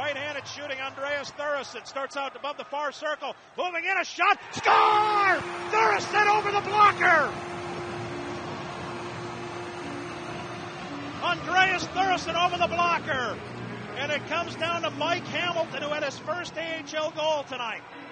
Right-handed shooting, Andreas Thuresson starts out above the far circle, moving in, a shot, score! Thuresson over the blocker! Andreas Thuresson over the blocker. And it comes down to Mike Hamilton, who had his first AHL goal tonight.